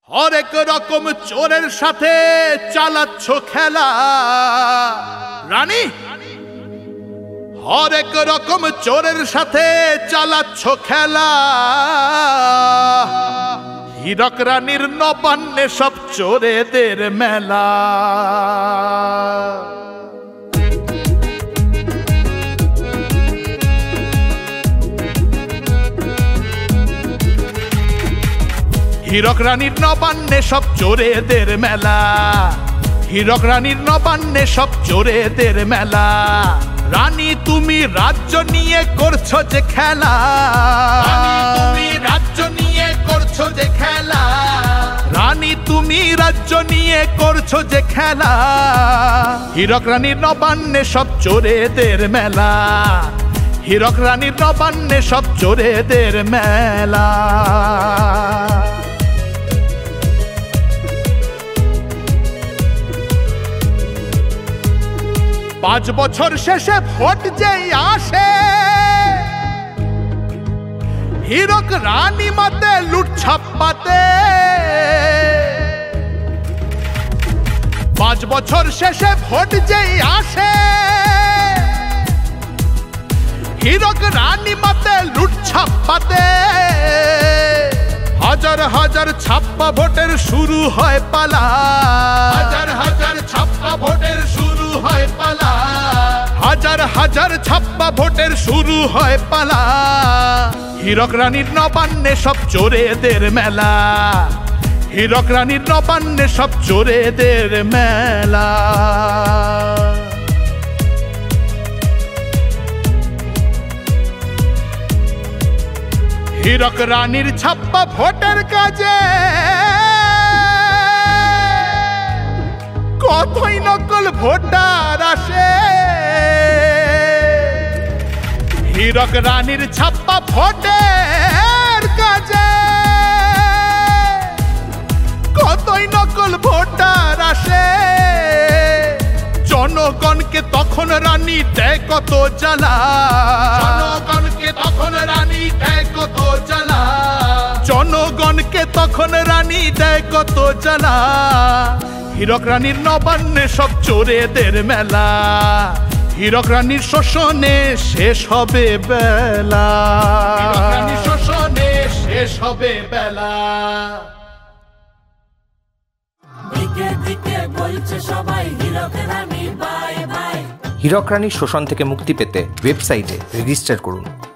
হরেক রকম চোরের সাথে চালাচ্ছ খেলা রানী, হরেক রকম চোরের সাথে চালাচ্ছ খেলা। হীরক রানীর নবান্নে সব চোরেদের মেলা। হীরক রানীর নবান্নে সব চোরেদের মেলা, হীরক রানীর নবান্নে সব চোরেদের মেলা। রানী তুমি রাজ্য নিয়ে করছো যে খেলা, তুমি রাজ্য নিয়ে করছো যে খেলা, রানী তুমি রাজ্য নিয়ে করছো যে খেলা। হীরক রানীর নবান্নে সব চোরেদের মেলা, হীরক রানীর নবান্নে সব চোরেদের মেলা। 5 বছর শেষে ভোট যেই আসে, হীরক রানী মাতে লুট ছাপ্পাতে। 5 বছর শেষে ভোট যেই আসে, হীরক রানী মাতে লুট ছাপ্পাতে। হাজার হাজার ছাপ্পা ভোটের শুরু হয় পালা, হাজার হাজার ছাপ্পা ভোটের শুরু হয় পালা, হাজার হাজার ছাপ্পা ভোটের শুরু হয় পালা। হীরক রানীর নবান্নে সব চোরেদের মেলা, হীরক রানীর নবান্নে সব চোরেদের মেলা। হীরক রানীর ছাপ্পা ভোটের কাজে কতই নকল ভোটার আসে। হীরক রানীর ছাপ্পা ভোটের কাজে কতই নকল ভোটার আসে। জনগণকে তখন রানী দেয় কত জ্বালা, জনগণকে তখন রানী দেয় কত জ্বালা, জনগণকে তখন রানী দেয় কত জ্বালা। হীরক রানীর নবান্নে সব চোরেদের মেলা, হীরক রানীর শোষণে শেষ হবে বেলা, হীরক রানীর শোষণে শেষ হবে বেলা। দিকে দিকে বলছে সবাই হীরক রানী বাই বাই। হীরক রানীর শোষণ থেকে মুক্তি পেতে ওয়েবসাইটে রেজিস্টার করুন।